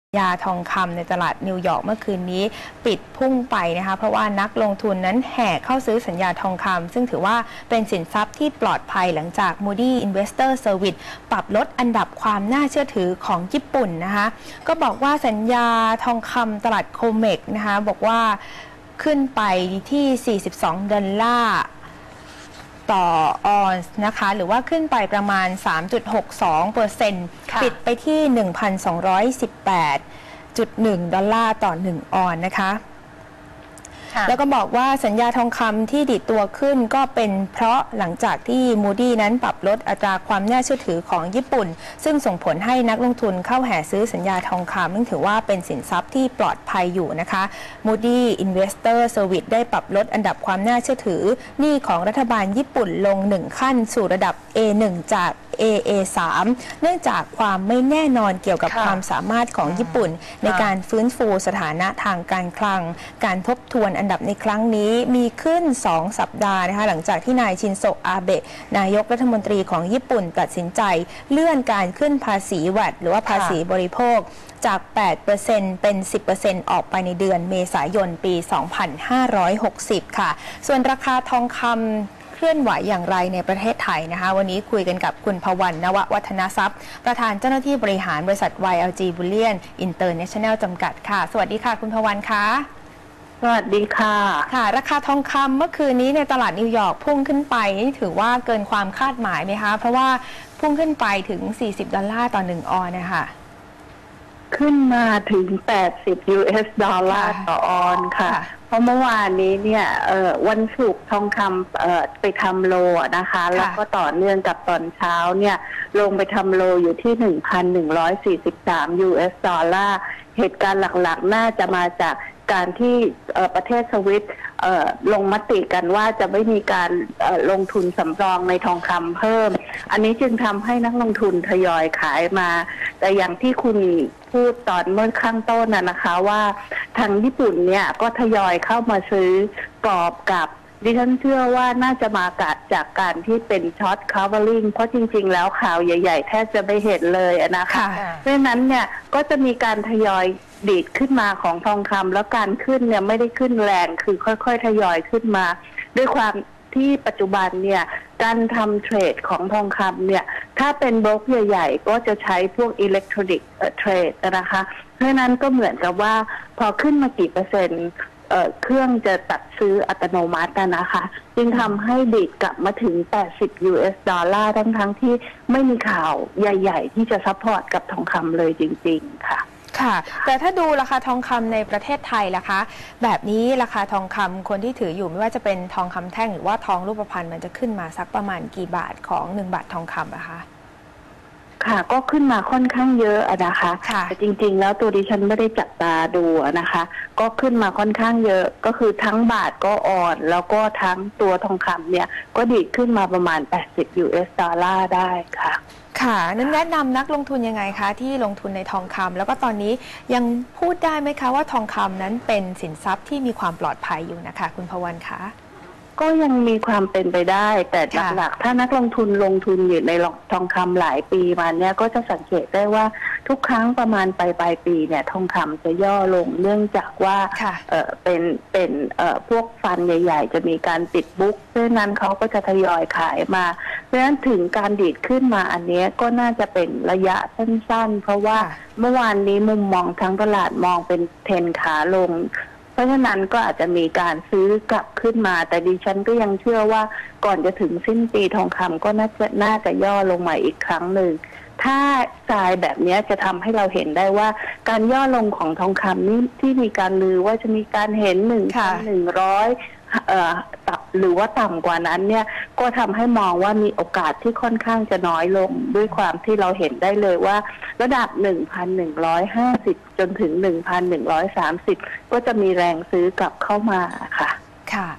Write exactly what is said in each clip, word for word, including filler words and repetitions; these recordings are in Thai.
ยาทองคำในตลาดนิวยอร์กเมื่อคืนนี้ปิดพุ่งไปนะคะเพราะว่านักลงทุนนั้นแห่เข้าซื้อสัญญาทองคำซึ่งถือว่าเป็นสินทรัพย์ที่ปลอดภัยหลังจาก Moody Investor Service ปรับลดอันดับความน่าเชื่อถือของญี่ปุ่นนะคะก็บอกว่าสัญญาทองคำตลาดโคเมกนะคะบอกว่าขึ้นไปที่สี่สิบสองดอลลาร์ต่อออนซ์นะคะหรือว่าขึ้นไปประมาณ สามจุดหกสองเปอร์เซ็นต์ ปิดไปที่ หนึ่งพันสองร้อยสิบแปดจุดหนึ่ง ดอลลาร์ต่อหนึ่งออนซ์นะคะแล้วก็บอกว่าสัญญาทองคำที่ดิดตัวขึ้นก็เป็นเพราะหลังจากที่ Moody นั้นปรับลดอัตราความน่าเชื่อถือของญี่ปุ่นซึ่งส่งผลให้นักลงทุนเข้าแห่ซื้อสัญญาทองคำซึ่งถือว่าเป็นสินทรัพย์ที่ปลอดภัยอยู่นะคะ Moody Investor Service ได้ปรับลดอันดับความน่าเชื่อถือหนี้ของรัฐบาลญี่ปุ่นลงหนึ่งขั้นสู่ระดับ เอ หนึ่ง จาก เอ เอ สาม เนื่องจากความไม่แน่นอนเกี่ยวกับความสามารถของญี่ปุ่นในการฟื้นฟูสถานะทางการคลังการทบทวนอันดับในครั้งนี้มีขึ้นสองสัปดาห์นะคะหลังจากที่นายชินโซอาเบะนายกรัฐมนตรีของญี่ปุ่นตัดสินใจเลื่อนการขึ้นภาษี แวต หรือว่าภาษีบริโภคจาก แปดเปอร์เซ็นต์ เป็น สิบเปอร์เซ็นต์ ออกไปในเดือนเมษายนปี สองพันห้าร้อยหกสิบ ค่ะส่วนราคาทองคำเคลื่อนไหวอย่างไรในประเทศไทยนะคะวันนี้คุยกันกับคุณพวัน นววัฒนทรัพย์ประธานเจ้าหน้าที่บริหารบริษัท วาย แอล จี Bullion International จำกัดค่ะสวัสดีค่ะคุณพวันคะสวัสดีค่ะค่ะราคาทองคำเมื่อคืนนี้ในตลาดนิวยอร์กพุ่งขึ้นไปนี่ถือว่าเกินความคาดหมายไหมคะเพราะว่าพุ่งขึ้นไปถึงสี่สิบดอลลาร์ต่อหนึ่งออนซ์นะคะขึ้นมาถึงแปดสิบ ยู เอส ดอลลาร์ต่อออนซ์ค่ะเพราะเมื่อวานนี้เนี่ยวันศุกร์ทองคำไปทำโลนะคะแล้วก็ต่อเนื่องกับตอนเช้าเนี่ยลงไปทำโลอยู่ที่ หนึ่งพันหนึ่งร้อยสี่สิบสาม ยู เอส ดอลลาร์เหตุการณ์หลักๆน่าจะมาจากการที่ประเทศสวิตลงมติกันว่าจะไม่มีการลงทุนสำรองในทองคำเพิ่มอันนี้จึงทำให้นักลงทุนทยอยขายมาแต่อย่างที่คุณพูดตอนเมื่อข้างต้นน่ะนะคะว่าทางญี่ปุ่นเนี่ยก็ทยอยเข้ามาซื้อกอบกับดิฉันเชื่อว่าน่าจะมาจากการที่เป็นช็อต covering เพราะจริงๆแล้วข่าวใหญ่ๆแทบจะไม่เห็นเลยนะคะเพราะฉะนั้นเนี่ยก็จะมีการทยอยดีดขึ้นมาของทองคำแล้วการขึ้นเนี่ยไม่ได้ขึ้นแรงคือค่อยๆทยอยขึ้นมาด้วยความที่ปัจจุบันเนี่ยการทำเทรดของทองคำเนี่ยถ้าเป็นบล็อกใหญ่ๆก็จะใช้พวกอิเล็กทรอนิกส์เทรดนะคะเพราะนั้นก็เหมือนกับว่าพอขึ้นมากี่เปอร์เซ็นต์เอ่อเครื่องจะตัดซื้ออัตโนมัตินะคะจึงทำให้ดีดกลับมาถึงแปดสิบ ยู เอส ดอลลาร์ทั้งๆที่ไม่มีข่าวใหญ่ๆที่จะซัพพอร์ตกับทองคำเลยจริงๆค่ะค่ะแต่ถ้าดูราคาทองคำในประเทศไทยล่ะคะแบบนี้ราคาทองคำคนที่ถืออยู่ไม่ว่าจะเป็นทองคำแท่งหรือว่าทองรูปพรรณมันจะขึ้นมาสักประมาณกี่บาทของหนึ่งบาททองคำนะคะค่ะก็ขึ้นมาค่อนข้างเยอะนะคะแต่จริงๆแล้วตัวดิฉันไม่ได้จับตาดูนะคะก็ขึ้นมาค่อนข้างเยอะก็คือทั้งบาทก็อ่อนแล้วก็ทั้งตัวทองคำเนี่ยก็ดีดขึ้นมาประมาณแปดสิบ ยู เอส ดอลลาร์ได้ค่ะค่ะนั้นแนะนำนักลงทุนยังไงคะที่ลงทุนในทองคำแล้วก็ตอนนี้ยังพูดได้ไหมคะว่าทองคำนั้นเป็นสินทรัพย์ที่มีความปลอดภัยอยู่นะคะคุณพวันคะก็ยังมีความเป็นไปได้แต่หลักๆถ้านักลงทุนลงทุนอยู่ในทองคำหลายปีมาเนี่ยก็จะสังเกตได้ว่าทุกครั้งประมาณปลายปลายปีเนี่ยทองคำจะย่อลงเนื่องจากว่าเออเป็นเป็นเอ่อพวกฟันใหญ่ๆจะมีการปิดบุ๊กเพราะนั้นเขาก็จะทยอยขายมาเพราะฉะนั้นถึงการดีดขึ้นมาอันนี้ก็น่าจะเป็นระยะสั้นๆเพราะว่าเมื่อวานนี้มุมมองทั้งตลาดมองเป็นเทรนขาลงเพราะฉะนั้นก็อาจจะมีการซื้อกลับขึ้นมาแต่ดิฉันก็ยังเชื่อว่าก่อนจะถึงสิ้นปีทองคำก็น่าจะน่าจะย่อลงมาอีกครั้งหนึ่งถ้าทรายแบบนี้จะทำให้เราเห็นได้ว่าการย่อลงของทองคำนี้ที่มีการลือว่าจะมีการเห็นหนึ่งพันหนึ่งร้อยเอ่อหรือว่าต่ำกว่านั้นเนี่ยก็ทำให้มองว่ามีโอกาสที่ค่อนข้างจะน้อยลงด้วยความที่เราเห็นได้เลยว่าระดับ หนึ่งพันหนึ่งร้อยห้าสิบ จนถึง หนึ่งพันหนึ่งร้อยสามสิบ ก็จะมีแรงซื้อกลับเข้ามาค่ะค่ะ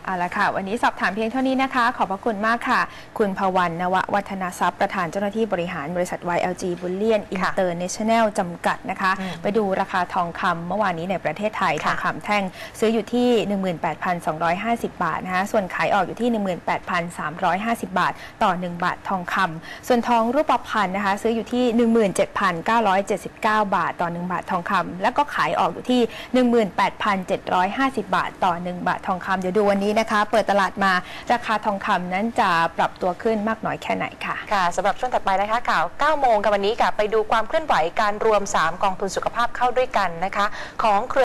เอาละค่ะวันนี้สอบถามเพียงเท่านี้นะคะขอบพระคุณมากค่ะคุณภวันนววัฒนทรัพย์ประธานเจ้าหน้าที่บริหารบริษัท วาย แอล จี Bullion International จำกัดนะคะไปดูราคาทองคำเมื่อวานนี้ในประเทศไทยทองคำแท่งซื้ออยู่ที่ หนึ่งหมื่นแปดพันสองร้อยห้าสิบ บาทนะคะส่วนขายออกอยู่ที่ หนึ่งหมื่นแปดพันสามร้อยห้าสิบ บาทต่อหนึ่งบาททองคำส่วนทองรูปพรรณนะคะซื้ออยู่ที่ หนึ่งหมื่นเจ็ดพันเก้าร้อยเจ็ดสิบเก้า บาทต่อหนึ่งบาททองคำแล้วก็ขายออกอยู่ที่ หนึ่งหมื่นแปดพันเจ็ดร้อยห้าสิบ บาทต่อหนึ่งบาททองคำเดี๋ยวดูวันนี้นะคะเปิดตลาดมาราคาทองคำนั้นจะปรับตัวขึ้นมากน้อยแค่ไหนค่ะค่ะสำหรับช่วงถัดไปนะคะข่าวเก้าโมงกับวันนี้ค่ะไปดูความเคลื่อนไหวการรวมสามกองทุนสุขภาพเข้าด้วยกันนะคะของ